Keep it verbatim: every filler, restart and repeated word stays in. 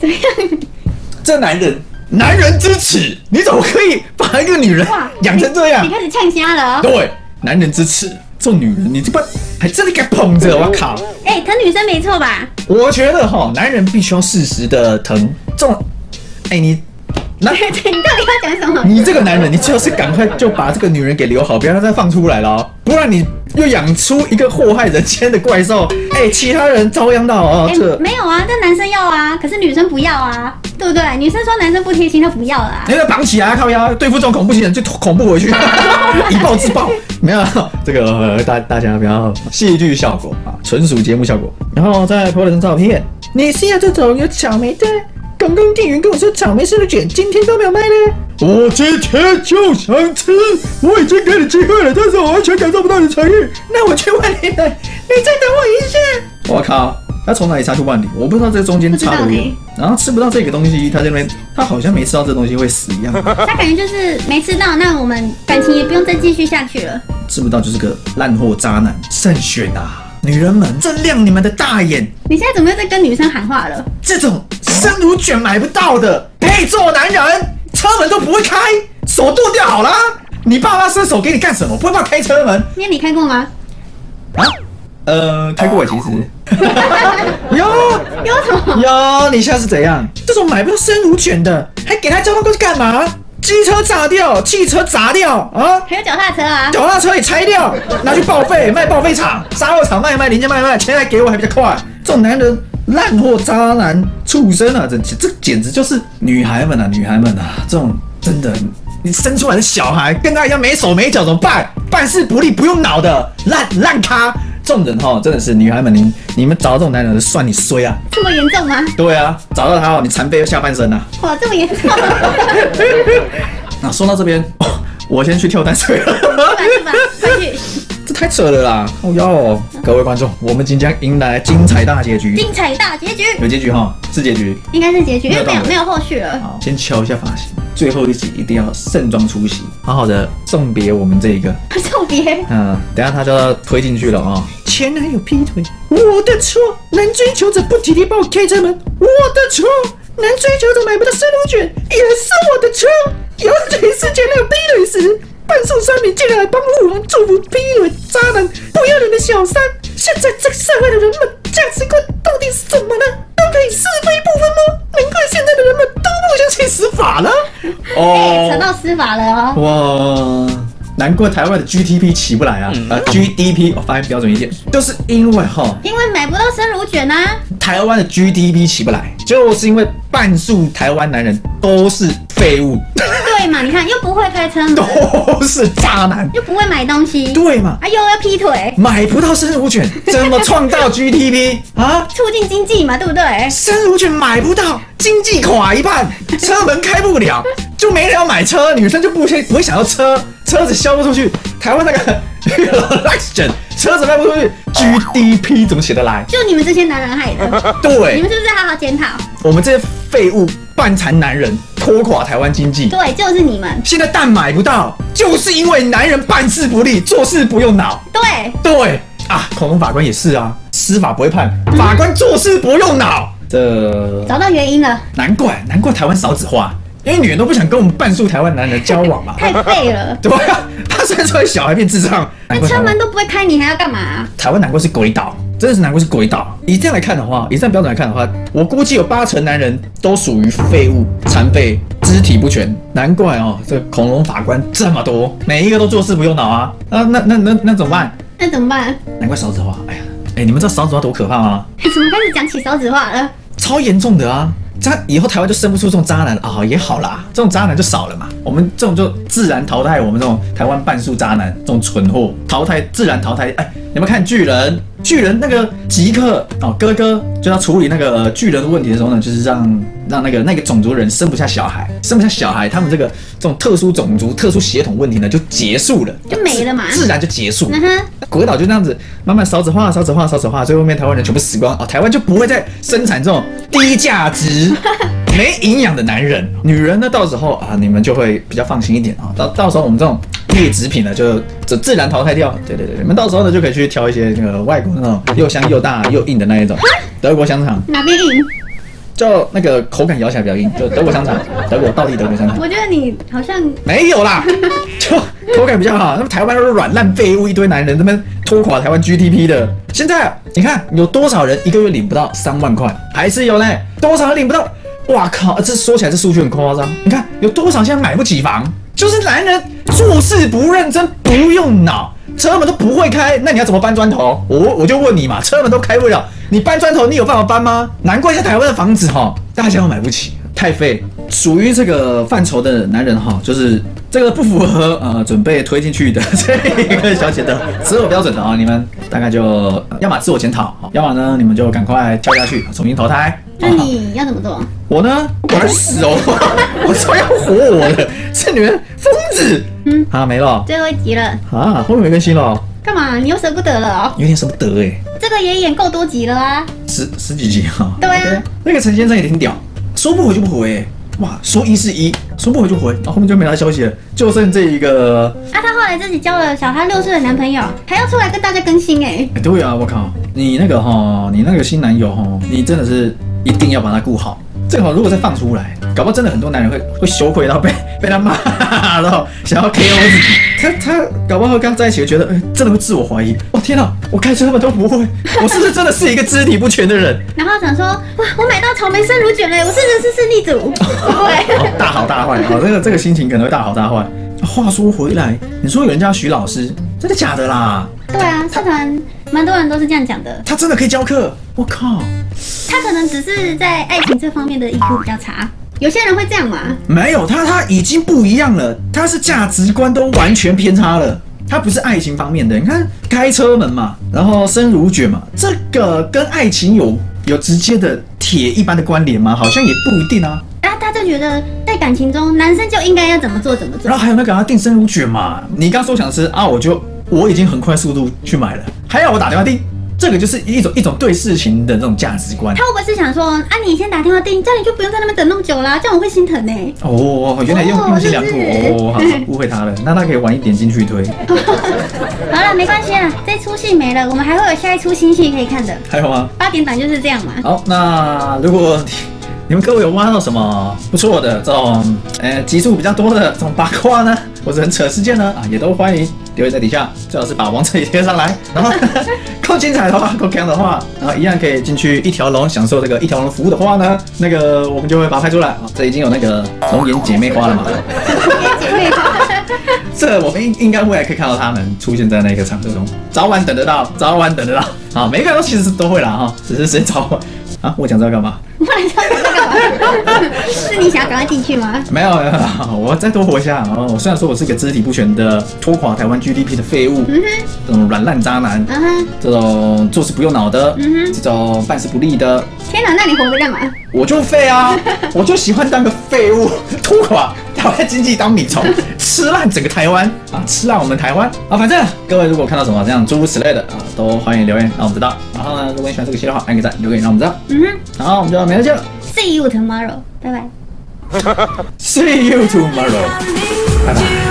怎么样？ 这男人，男人之耻，你怎么可以把一个女人养成这样？ 你开始呛瞎了、哦。 对，男人之耻，这种女人你这不还真的给捧着，我靠！ 哎、欸，疼女生没错吧？ 我觉得哈，男人必须要适时的疼这种，哎、欸、你。那你到底要讲什么？ 你这个男人，你就是赶快就把这个女人给留好，不要让她再放出来了、哦，不然你又养出一个祸害人间的怪兽。哎、欸，其他人遭殃到哦。这、 欸、没有啊，但男生要啊，可是女生不要啊，对不对？女生说男生不贴心，她不要啦。 你要绑起来，靠腰，对付这种恐怖情人就恐怖回去，以暴制暴。没有这个、呃、大大家不要戏剧效果啊，纯属节目效果。然后再 po 了张照片，你是要这种有草莓的？刚刚店员跟我说草莓生乳卷今天都没有卖呢。我今天就想吃，我已经给你机会了，但是我完全感受不到你的诚意。那我去问你了，你再等我一下。我靠，他从哪里插出万里？我不知道这中间插多远。然后吃不到这个东西，他这边他好像没吃到这东西会死一样。 他感觉就是没吃到，那我们感情也不用再继续下去了。 吃不到就是个烂货渣男，慎选啊！女人们，睁亮你们的大眼！ 你现在怎么又在跟女生喊话了？ 这种生乳卷买不到的，配做男人，车门都不会开，手剁掉好了。你爸妈伸手给你干什么？不会帮开车门？ 那你开过吗？ 啊？呃，开过其实。有有什么？ 有，你现在是怎样？这种买不到生乳卷的，还给他交通工具干嘛？机车炸掉，汽车砸掉啊！ 还有脚踏车啊！ 脚踏车也拆掉，拿去报废，卖报废厂、沙货厂卖卖，零件卖卖，钱还给我还比较快。这种男人烂货、渣男、畜生啊！这这简直就是女孩们啊，女孩们啊！这种真的，你生出来的小孩跟他一样没手没脚怎么办？办事不力、不用脑的烂烂咖！这种人哈，真的是女孩们，你你们找到这种男人，算你衰啊！ 这么严重吗？ 对啊，找到他哦，你残废下半身啊！ 哇，这么严重！ 那说到这边，哦，我先去跳淡水了。 是吧是吧？快去！ 这太扯了啦！哦哟，哦，各位观众，我们即将迎来精彩大结局。 精彩大结局！ 有结局哈，是结局， 应该是结局，因为没有没有没有后续了。 好，先敲一下发型，最后一集一定要盛装出席，好好的送别我们这一个。 送别。 嗯，等一下他就要推进去了啊、哦！前男友劈腿，我的错；男追求者不体贴帮我开车门，我的错；男追求者买不到生乳卷，也是我的错。有几次前男友劈腿时，半数商品竟然还帮护航祝福劈腿渣男不要脸的小三。现在这个社会的人们价值观到底是什么呢？都可以是非不分吗？难怪现在的人们都不相信司法了。 哦，扯到司法了哦。 哇！难怪台湾的 G D P 起不来啊！呃 ，G D P 我发音标准一点，就是因为哈， 因为买不到生乳卷啊。 台湾的 G D P 起不来，就是因为半数台湾男人都是废物。 对嘛？你看又不会开车门， 都是渣男， 又不会买东西， 对嘛？ 啊，又要劈腿， 买不到生乳卷，怎么创造 G D P 啊？ 促进经济嘛，对不对？ 生乳卷买不到，经济垮一半，车门开不了，就没人要买车，女生就不不会想要车，车子销不出去，台湾那个 election 车子卖不出去 ，G D P 怎么写得来？ 就你们这些男人害的。 对， 你们是不是好好检讨？ 我们这些废物半残男人拖垮台湾经济。 对，就是你们。 现在蛋买不到，就是因为男人办事不力，做事不用脑。 对对啊，恐龙法官也是啊，司法不会判，法官做事不用脑。这找到原因了， 难怪难怪台湾少子化，因为女人都不想跟我们半数台湾男人交往嘛。 太废了。 对啊，怕生出来小孩变智障。 那车门都不会开，你还要干嘛啊？ 台湾难怪是鬼岛。真的是难怪是鬼岛。以这样来看的话，以这样标准来看的话，我估计有八成男人都属于废物、残废、肢体不全。难怪哦，这个恐龙法官这么多，每一个都做事不用脑啊！啊，那那那那怎么办？ 那怎么办？ 难怪少子化。哎呀，哎，你们知道少子化多可怕吗？ 怎么开始讲起少子化了？ 超严重的啊！这样以后台湾就生不出这种渣男啊、哦，也好啦，这种渣男就少了嘛。我们这种就自然淘汰我们这种台湾半数渣男，这种蠢货淘汰，自然淘汰。哎，有没有看巨人？巨人那个吉克哦，哥哥就要处理那个巨人的问题的时候呢，就是让让那个那个种族人生不下小孩，生不下小孩，他们这个这种特殊种族、特殊血统问题呢就结束了， 就没了嘛， 自然就结束。 嗯哼， 鬼岛就这样子慢慢少子化、少子化、少子化，最后面台湾人全部死光哦，台湾就不会再生产这种低价值、没营养的男人。女人呢，到时候啊，你们就会比较放心一点啊。到到时候我们这种劣质品呢，就就自然淘汰掉。对对对，你们到时候呢就可以去挑一些那个外国那种又香又大又硬的那一种德国香肠。 哪边硬？ 就那个口感咬起来比较硬，就德国香肠，德国道地德国香肠。 我觉得你好像没有啦，就口感比较好。那么台湾都是软烂废物，一堆男人这边拖垮台湾 G D P 的。现在你看有多少人一个月领不到三万块，还是有呢？多少人领不到？哇靠！这说起来这数据很夸张。你看有多少现在买不起房，就是男人做事不认真，不用脑，车门都不会开，那你要怎么搬砖头？我我就问你嘛，车门都开不了，你搬砖头你有办法搬吗？难怪在台湾的房子哈，大家都买不起，太废。属于这个范畴的男人哈，就是这个不符合呃准备推进去的这一个小姐的择偶标准的啊，你们大概就、呃、要么自我检讨，要么呢你们就赶快跳下去重新投胎。 那你要怎么做？ 我呢，我去死哦！我说要活我的，这女人疯子。嗯，啊没了， 最后一集了啊，后面没更新了。 干嘛？你又舍不得了哦？ 有点舍不得哎、欸。 这个也演够多集了啊， 十十几集哈、啊。 对啊， okay, 那个陈先生也挺屌，说不回就不回、欸。哇，说一是一，说不回就回，然后后面就没他消息了，就剩这一个。 啊，他后来自己交了小他六岁的男朋友，还要出来跟大家更新哎、欸。 哎、欸，对啊，我靠，你那个哈，你那个新男友哈，你真的是一定要把他顾好。这个如果再放出来，搞不好真的很多男人会会羞愧到被被他骂，然后想要 K O 自己。他他搞不好刚在一起就觉得，哎、欸，真的会自我怀疑。哦天哪，我开车他们都不会，我是不是真的是一个肢体不全的人？ 然后想说，哇，我买到草莓生乳卷了，我是人是胜利组。对、 哦，大好大坏，哦，这个这个心情可能会大好大坏。话说回来，你说有人叫徐老师，真的假的啦？ 对啊，社团蛮多人都是这样讲的。 他真的可以教课？我靠！ 他可能只是在爱情这方面的 E Q 比较差，有些人会这样嘛？ 没有，他他已经不一样了，他是价值观都完全偏差了。他不是爱情方面的，你看开车门嘛，然后生乳卷嘛，这个跟爱情有有直接的铁一般的关联吗？好像也不一定啊。 啊，他就觉得在感情中，男生就应该要怎么做怎么做。 然后还有那个他订生乳卷嘛，你刚说想吃啊，我就我已经很快速度去买了，还要我打电话订。这个就是一种一种对事情的这种价值观。 他会不会是想说，啊，你先打电话订，这样你就不用在那边等那么久啦，这样我会心疼呢、欸。 哦，原来用用心良苦哦，好，误会他了。那他可以晚一点进去推。 好了，没关系啦，这出戏没了，我们还会有下一出新戏可以看的。 还有吗？ 八点档就是这样嘛。 好，那如果你你们各位有挖到什么不错的这种，呃，集数比较多的这种八卦呢，或者很扯事件呢，啊，也都欢迎留言在底下，最好是把网址也贴上来，然后够精彩的话，够强的话，然后一样可以进去一条龙享受这个一条龙服务的话呢，那个我们就会把它拍出来啊。这已经有那个龙岩姐妹花了嘛？龙岩姐妹花， 这我们应应该未来可以看到他们出现在那个场合中，早晚等得到，早晚等得到啊。每一个人都其实都会啦哈，只是谁早晚啊？我讲这要干嘛？ 我来讲这干嘛？是你想要赶快进去吗？ 没有，我再多活一下。哦，虽然说我是个肢体不全的拖垮台湾 G D P 的废物，嗯哼，这种软烂渣男，嗯哼，这种做事不用脑的，嗯哼，这种办事不力的。 天哪，那你活着干嘛？ 我就废啊，我就喜欢当个废物，拖垮台湾经济当米虫，吃烂整个台湾啊，吃烂我们台湾啊。反正各位如果看到什么这样诸如此类的啊，都欢迎留言让我们知道。然后呢，如果你喜欢这个系列的话，按个赞，留言让我们知道。嗯哼，好，我们就明天见了。 See you tomorrow，拜拜。 See you tomorrow，拜拜。